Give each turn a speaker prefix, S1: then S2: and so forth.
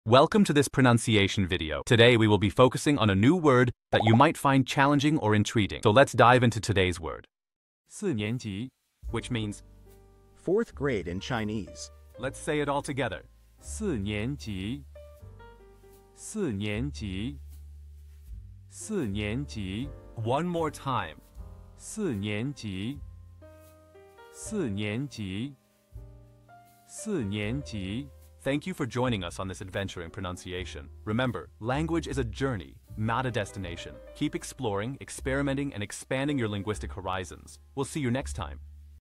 S1: Welcome to this pronunciation video. Today we will be focusing on a new word that you might find challenging or intriguing. So let's dive into today's word.
S2: 四年级
S1: Which means,
S3: Fourth grade in Chinese.
S1: let's say it all together.
S2: 四年级四年级四年级
S1: One more time.
S2: 四年级四年级四年级
S1: Thank you for joining us on this adventure in pronunciation. Remember, language is a journey, not a destination. Keep exploring, experimenting, and expanding your linguistic horizons. We'll see you next time.